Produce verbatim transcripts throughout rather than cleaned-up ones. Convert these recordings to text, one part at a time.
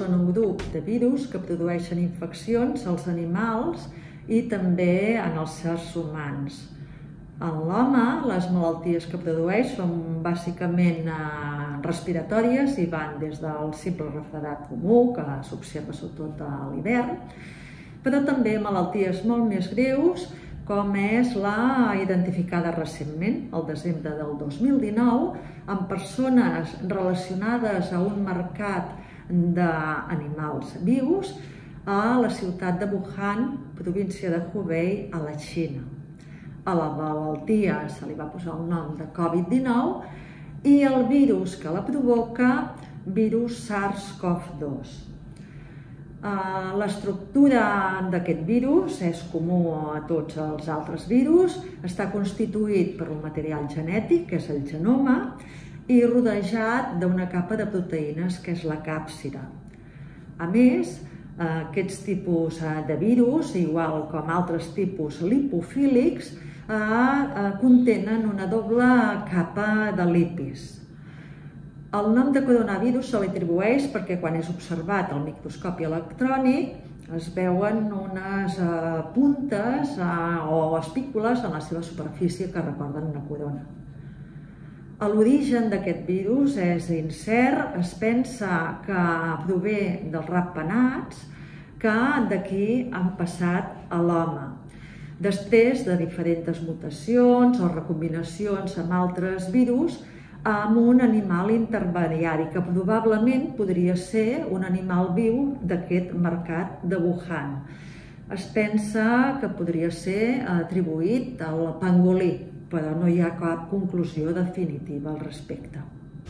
són un grup de virus que produeixen infeccions als animals i també en els éssers humans. En l'home, les malalties que produeix són bàsicament respiratòries i van des del simple refredat comú, que s'observa sobretot a l'hivern, però també malalties molt més greus, com és la identificada recentment, al desembre del dos mil dinou, amb persones relacionades a un mercat d'animals vius a la ciutat de Wuhan, província de Hubei, a la Xina. A la malaltia se li va posar el nom de Covid dinou i el virus que la provoca, virus SARS CoV dos. L'estructura d'aquest virus és comú a tots els altres virus, està constituït per un material genètic, que és el genoma, i rodejat d'una capa de proteïnes, que és la càpsida. A més, aquests tipus de virus, igual com altres tipus lipofílics, contenen una doble capa de lipis. El nom de coronavirus se li atribueix perquè quan és observat al microscopi electrònic es veuen unes puntes o espícules en la seva superfície que recorden una corona. L'origen d'aquest virus és incert, es pensa que prové dels ratpenats que d'aquí han passat a l'home. Després de diferents mutacions o recombinacions amb altres virus, amb un animal intermediari, que probablement podria ser un animal viu d'aquest mercat de Wuhan. Es pensa que podria ser atribuït al pangolí, però no hi ha cap conclusió definitiva al respecte.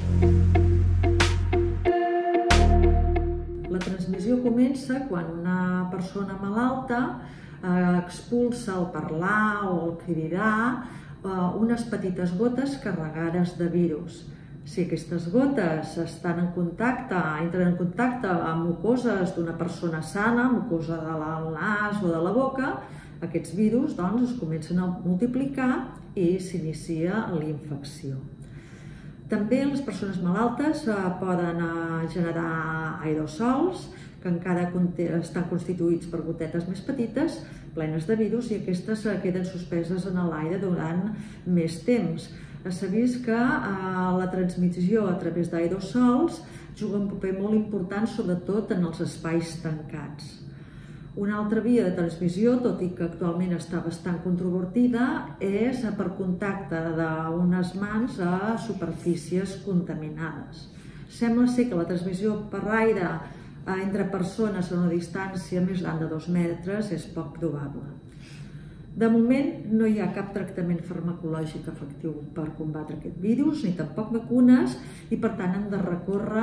La transmissió comença quan una persona malalta expulsa al parlar o al cridar unes petites gotes carregades de virus. Si aquestes gotes estan en contacte, entren en contacte amb mucoses d'una persona sana, mucosa del nas o de la boca, aquests virus doncs, es comencen a multiplicar i s'inicia l'infecció. També les persones malaltes poden generar aerosols, que encara estan constituïts per gotetes més petites, plenes de virus, i aquestes queden suspeses en l'aire durant més temps. S'ha vist que la transmissió a través d'aerosols juga un paper molt important, sobretot en els espais tancats. Una altra via de transmissió, tot i que actualment està bastant controvertida, és per contacte d'unes mans a superfícies contaminades. Sembla ser que la transmissió per aire entre persones a una distància més gran de dos metres és poc probable. De moment no hi ha cap tractament farmacològic efectiu per combatre aquest virus, ni tampoc vacunes, i per tant hem de recórrer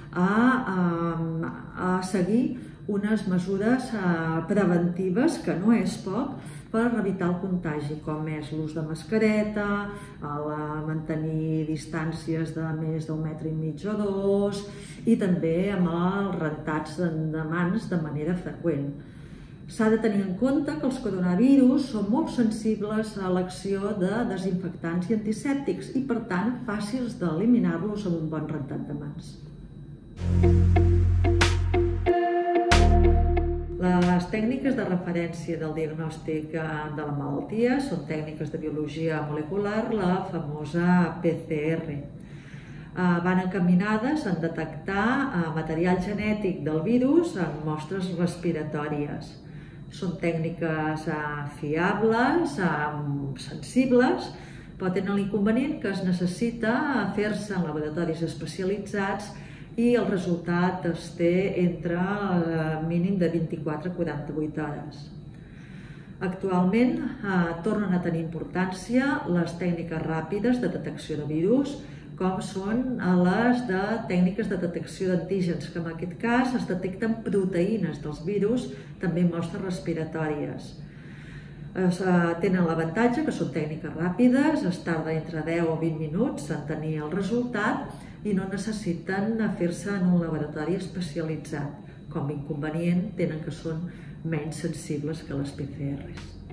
a seguir unes mesures preventives, que no és poc, per evitar el contagi, com és l'ús de mascareta, mantenir distàncies de més d'un metre i mig o dos, i també amb els rentats de mans de manera freqüent. S'ha de tenir en compte que els coronavirus són molt sensibles a l'acció de desinfectants i antisèptics i, per tant, fàcils d'eliminar-los amb un bon rentat de mans. Les tècniques de referència del diagnòstic de la malaltia són tècniques de biologia molecular, la famosa P C R. Van encaminades a detectar material genètic del virus en mostres respiratòries. Són tècniques fiables, sensibles, però tenen l'inconvenient que es necessita fer-se en laboratoris especialitzats i el resultat es té entre mínim de vint-i-quatre a quaranta-vuit hores. Actualment tornen a tenir importància les tècniques ràpides de detecció de virus, com són les de tècniques de detecció d'antígens, que en aquest cas es detecten proteïnes dels virus, també en mostres respiratòries. Tenen l'avantatge que són tècniques ràpides, es tarda entre deu o vint minuts en tenir el resultat i no necessiten fer-se en un laboratori especialitzat. Com a inconvenient tenen que són menys sensibles que les P C Rs.